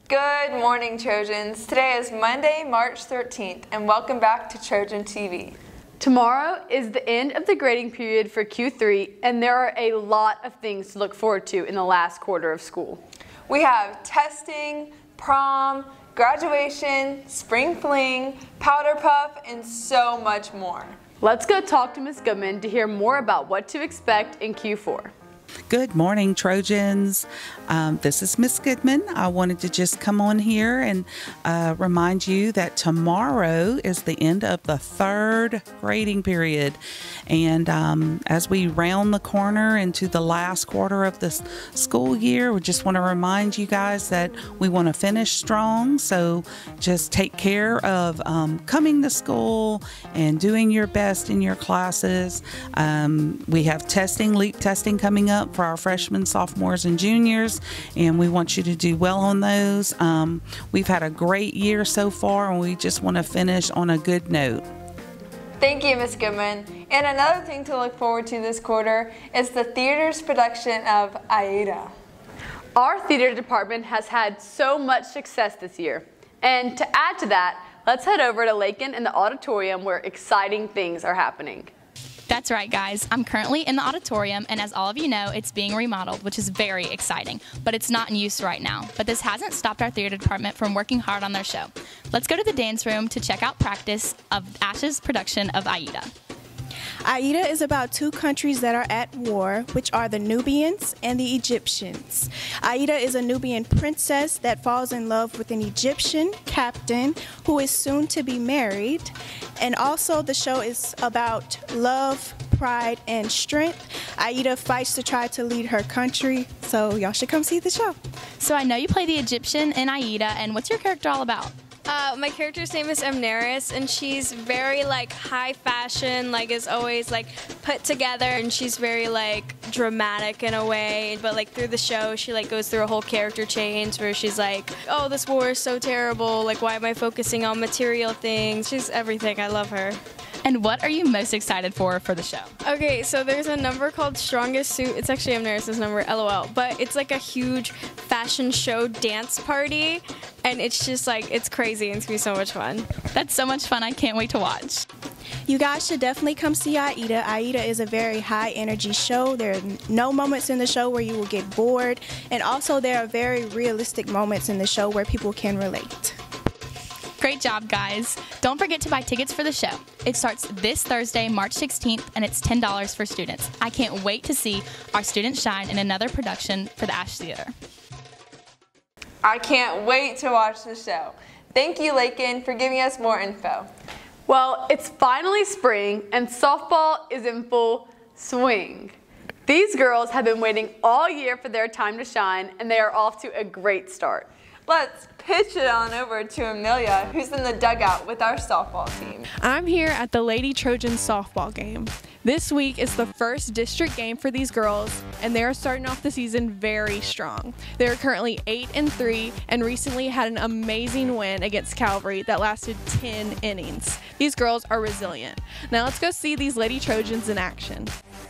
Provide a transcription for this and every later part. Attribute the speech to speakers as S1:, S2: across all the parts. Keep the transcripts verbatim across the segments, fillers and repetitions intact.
S1: Good morning, Trojans. Today is Monday, March thirteenth, and welcome back to Trojan T V.
S2: Tomorrow is the end of the grading period for Q three, and there are a lot of things to look forward to in the last quarter of school.
S1: We have testing, prom, graduation, spring fling, powder puff, and so much more.
S2: Let's go talk to Miz Goodman to hear more about what to expect in Q four.
S3: Good morning, Trojans. Um, this is Miz Goodman. I wanted to just come on here and uh, remind you that tomorrow is the end of the third grading period. And um, as we round the corner into the last quarter of this school year, we just want to remind you guys that we want to finish strong. So just take care of um, coming to school and doing your best in your classes. Um, we have testing, LEAP testing coming up for our freshmen, sophomores, and juniors, and we want you to do well on those. Um, we've had a great year so far, and we just want to finish on a good note.
S1: Thank you, Miz Goodman. And another thing to look forward to this quarter is the theater's production of Aida.
S2: Our theater department has had so much success this year. And to add to that, let's head over to Lakin in the auditorium where exciting things are happening.
S4: That's right, guys. I'm currently in the auditorium, and as all of you know, it's being remodeled, which is very exciting, but it's not in use right now. But this hasn't stopped our theater department from working hard on their show. Let's go to the dance room to check out practice of Ash's production of Aida.
S5: Aida is about two countries that are at war, which are the Nubians and the Egyptians. Aida is a Nubian princess that falls in love with an Egyptian captain who is soon to be married. And also the show is about love, pride, and strength. Aida fights to try to lead her country, so y'all should come see the show.
S4: So I know you play the Egyptian in Aida, and what's your character all about?
S6: Uh, my character's name is Amneris, and she's very like high fashion, like is always like put together, and she's very like dramatic in a way. But like through the show, she like goes through a whole character change where she's like, "Oh, this war is so terrible. Like, why am I focusing on material things?" She's everything. I love her.
S4: And what are you most excited for for the show?
S6: Okay, so there's a number called Strongest Suit. It's actually Amneris' number, LOL. But it's like a huge fashion show dance party, and it's just like, it's crazy. It's going to be so much fun.
S4: That's so much fun. I can't wait to watch.
S5: You guys should definitely come see Aida. Aida is a very high energy show. There are no moments in the show where you will get bored. And also there are very realistic moments in the show where people can relate.
S4: Great job, guys. Don't forget to buy tickets for the show. It starts this Thursday, March sixteenth, and it's ten dollars for students. I can't wait to see our students shine in another production for the Ash Theater.
S1: I can't wait to watch the show. Thank you, Lakin, for giving us more info.
S2: Well, it's finally spring, and softball is in full swing. These girls have been waiting all year for their time to shine, and they are off to a great start.
S1: Let's pitch it on over to Amelia, who's in the dugout with our softball team.
S7: I'm here at the Lady Trojans softball game. This week is the first district game for these girls, and they are starting off the season very strong. They are currently eight and three, and recently had an amazing win against Calvary that lasted ten innings. These girls are resilient. Now let's go see these Lady Trojans in action.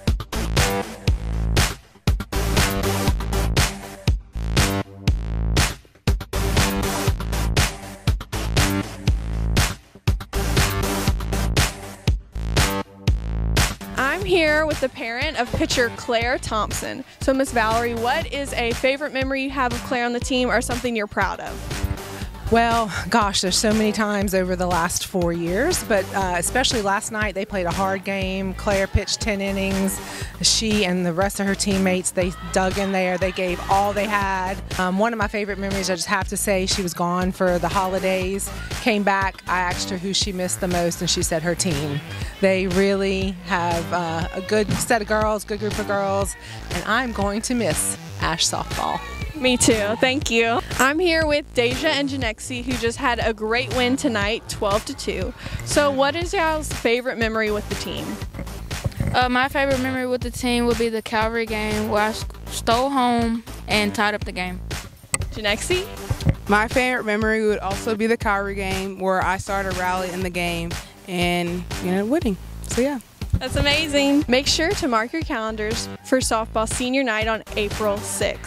S7: I'm here with the parent of pitcher Claire Thompson. So Miss Valerie, what is a favorite memory you have of Claire on the team, or something you're proud of?
S8: Well, gosh, there's so many times over the last four years, but uh, especially last night, they played a hard game. Claire pitched ten innings. She and the rest of her teammates, they dug in there. They gave all they had. Um, one of my favorite memories, I just have to say, she was gone for the holidays, came back. I asked her who she missed the most, and she said her team. They really have uh, a good set of girls, good group of girls, and I'm going to miss Ash softball.
S7: Me too, thank you. I'm here with Deja and Janexi, who just had a great win tonight, twelve to two. So what is y'all's favorite memory with the team?
S9: Uh, my favorite memory with the team would be the Calvary game where I stole home and tied up the game.
S7: Janexi?
S10: My favorite memory would also be the Calvary game where I started a rally in the game and you know winning. So yeah.
S7: That's amazing. Make sure to mark your calendars for softball senior night on April sixth.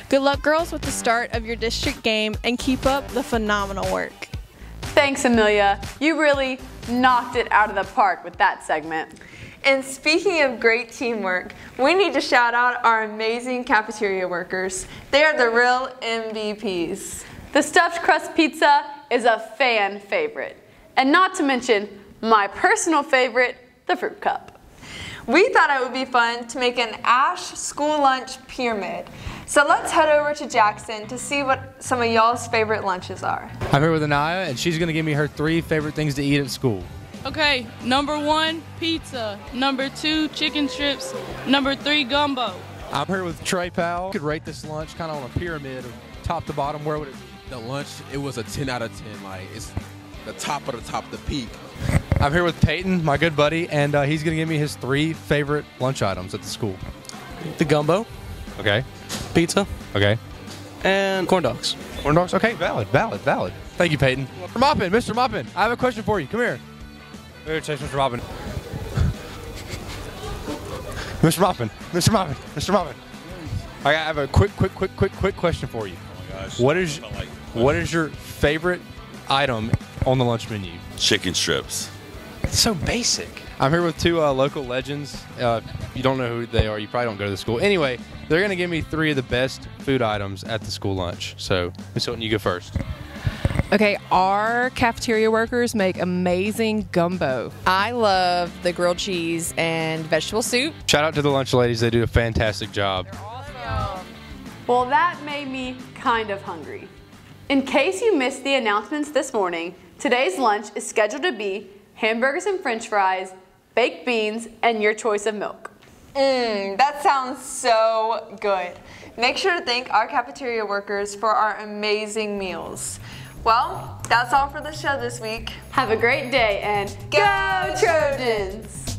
S7: Good luck, girls, with the start of your district game, and keep up the phenomenal work.
S2: Thanks, Amelia. You really knocked it out of the park with that segment.
S1: And speaking of great teamwork, we need to shout out our amazing cafeteria workers. They are the real M V Ps.
S2: The stuffed crust pizza is a fan favorite. And not to mention my personal favorite, the fruit cup.
S1: We thought it would be fun to make an Ash school lunch pyramid. So let's head over to Jackson to see what some of y'all's favorite lunches are.
S11: I'm here with Anaya, and she's going to give me her three favorite things to eat at school.
S9: Okay, number one, pizza. Number two, chicken strips. Number three, gumbo.
S11: I'm here with Trey Powell. You could rate this lunch kind of on a pyramid of top to bottom. Where would it be?
S12: The lunch, it was a ten out of ten. Like, it's the top of the top, the peak.
S11: I'm here with Peyton, my good buddy, and uh, he's going to give me his three favorite lunch items at the school.
S13: The gumbo.
S11: Okay.
S13: Pizza.
S11: Okay.
S13: And corn dogs.
S11: Corn dogs? Okay, valid, valid, valid. Thank you, Peyton. Mister Moppin, Mister Moppin, I have a question for you. Come here. Here, take Mister Moppin. Mister Moppin, Mister Moppin, Mister Moppin. I have a quick, quick, quick, quick, quick question for you.
S14: Oh my gosh.
S11: What is, what is your favorite item on the lunch menu?
S14: Chicken strips.
S11: It's so basic. I'm here with two uh, local legends. Uh, you don't know who they are. You probably don't go to the school. Anyway, they're going to give me three of the best food items at the school lunch. So, Miss Hilton, you go first.
S15: Okay, our cafeteria workers make amazing gumbo. I love the grilled cheese and vegetable soup.
S11: Shout out to the lunch ladies. They do a fantastic job.
S2: Well, that made me kind of hungry. In case you missed the announcements this morning, today's lunch is scheduled to be hamburgers and french fries, baked beans, and your choice of milk.
S1: Mmm, that sounds so good. Make sure to thank our cafeteria workers for our amazing meals. Well, that's all for the show this week.
S2: Have a great day and go Trojans!